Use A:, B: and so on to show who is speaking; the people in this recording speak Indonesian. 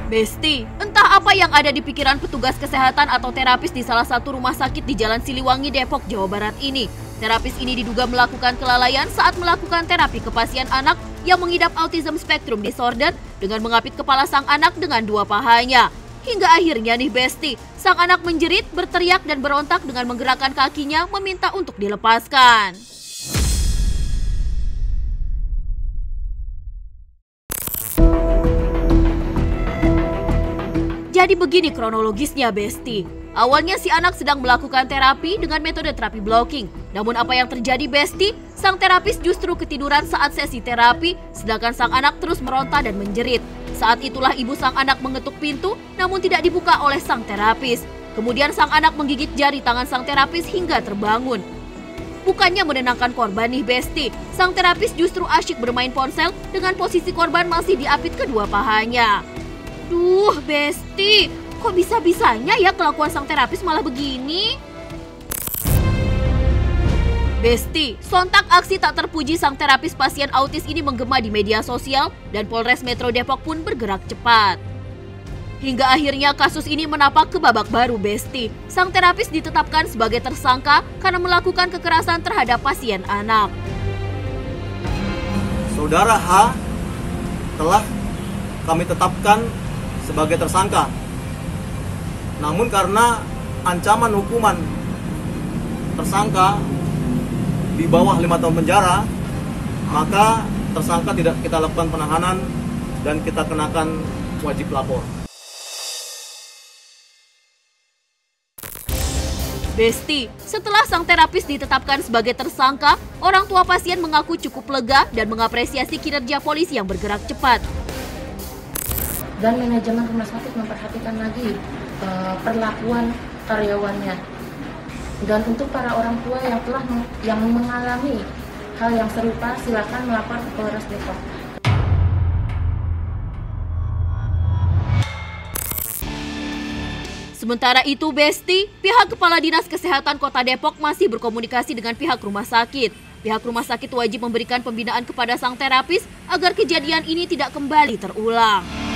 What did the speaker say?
A: Besti, entah apa yang ada di pikiran petugas kesehatan atau terapis di salah satu rumah sakit di Jalan Siliwangi, Depok, Jawa Barat ini. Terapis ini diduga melakukan kelalaian saat melakukan terapi ke pasien anak yang mengidap autism spectrum disorder dengan mengapit kepala sang anak dengan dua pahanya. Hingga akhirnya nih Besti, sang anak menjerit, berteriak dan berontak dengan menggerakkan kakinya meminta untuk dilepaskan. Jadi begini kronologisnya Besti. Awalnya si anak sedang melakukan terapi dengan metode terapi blocking. Namun apa yang terjadi Besti? Sang terapis justru ketiduran saat sesi terapi, sedangkan sang anak terus meronta dan menjerit. Saat itulah ibu sang anak mengetuk pintu, namun tidak dibuka oleh sang terapis. Kemudian sang anak menggigit jari tangan sang terapis hingga terbangun. Bukannya menenangkan korban nih Besti, sang terapis justru asyik bermain ponsel dengan posisi korban masih diapit kedua pahanya. Duh Besti, kok bisa-bisanya ya kelakuan sang terapis malah begini? Besti, sontak aksi tak terpuji sang terapis pasien autis ini menggema di media sosial dan Polres Metro Depok pun bergerak cepat. Hingga akhirnya kasus ini menapak ke babak baru Besti. Sang terapis ditetapkan sebagai tersangka karena melakukan kekerasan terhadap pasien anak.
B: Saudara H telah kami tetapkan sebagai tersangka. Namun karena ancaman hukuman tersangka di bawah 5 tahun penjara, maka tersangka tidak kita lakukan penahanan dan kita kenakan wajib lapor.
A: Besti, setelah sang terapis ditetapkan sebagai tersangka, orang tua pasien mengaku cukup lega dan mengapresiasi kinerja polisi yang bergerak cepat.
C: Dan manajemen rumah sakit memperhatikan lagi perlakuan karyawannya. Dan untuk para orang tua yang mengalami hal yang serupa, silakan melapor ke Polres Depok.
A: Sementara itu Besti, pihak Kepala Dinas Kesehatan Kota Depok masih berkomunikasi dengan pihak rumah sakit. Pihak rumah sakit wajib memberikan pembinaan kepada sang terapis agar kejadian ini tidak kembali terulang.